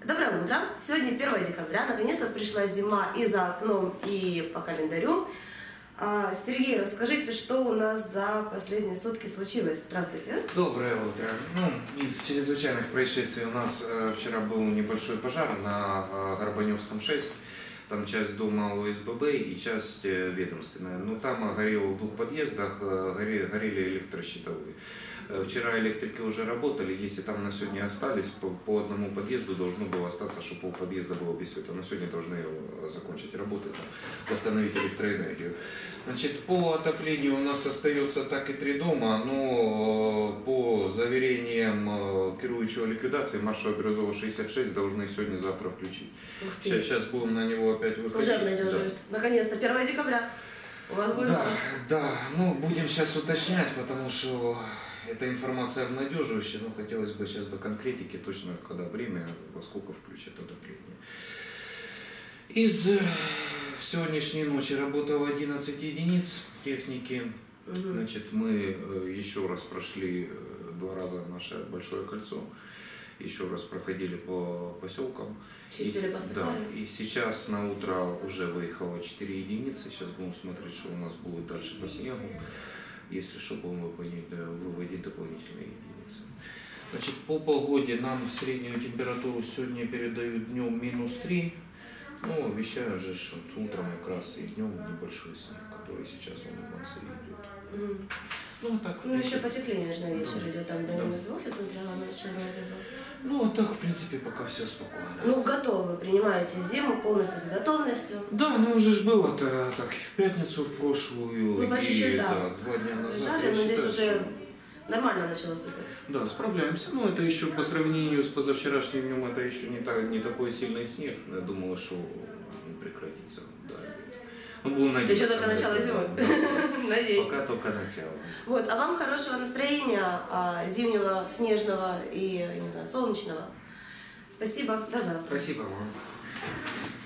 Доброе утро! Сегодня 1 декабря, наконец-то пришла зима и за окном, и по календарю. Сергей, расскажите, что у нас за последние сутки случилось? Здравствуйте. Доброе утро. Из чрезвычайных происшествий у нас вчера был небольшой пожар на Горбаневском 6. Там часть дома ОСББ и часть ведомственная. Но там горело в 2 подъездах, горели электрощитовые. Вчера электрики уже работали, если там на сегодня остались, по одному подъезду должно было остаться, чтобы полподъезда было без света. На сегодня должны закончить работы, восстановить электроэнергию. Значит, по отоплению у нас остается так и 3 дома, но по заверениям керующего ликвидации маршала Бирюзова 66 должны сегодня-завтра включить. Сейчас будем на него опять выходить. Уже обнадеживает. Да. Наконец-то 1 декабря. У вас будет Да, ну будем сейчас уточнять, потому что эта информация обнадеживающая, но хотелось бы сейчас конкретики, точно когда время, во сколько включат отопление. Из сегодняшней ночи работало 11 единиц техники. Значит, мы еще раз прошли 2 раза наше большое кольцо, еще раз проходили по поселкам. Чистили, посыпали. Да, и сейчас на утро уже выехало 4 единицы. Сейчас будем смотреть, что у нас будет дальше по снегу. Если что, будем выводить дополнительные единицы. Значит, по погоде нам среднюю температуру сегодня передают днем -3. Ну, обещаю же, что утром как раз и днем небольшой снег, который сейчас у нас и идет. Ну, так, ну еще потепление же на вечер идет, там до -2, несмотря на ночь вроде бы. Ну, а так, в принципе, пока все спокойно. Ну, готовы, принимаете зиму полностью с готовностью. Да, ну уже ж было-то так в пятницу в прошлую, ну, и чуть-чуть, да, 2 дня назад. Жали, но здесь уже нормально начало сыпать. Да, справляемся. Но это еще по сравнению с позавчерашним днем, это еще не такой сильный снег. Я думала, что прекратится. Да. Ну, будем надеяться. Еще только начало зимы. Надеюсь. Пока только начало. Вот, а вам хорошего настроения, зимнего, снежного и, не знаю, солнечного. Спасибо, до завтра. Спасибо вам.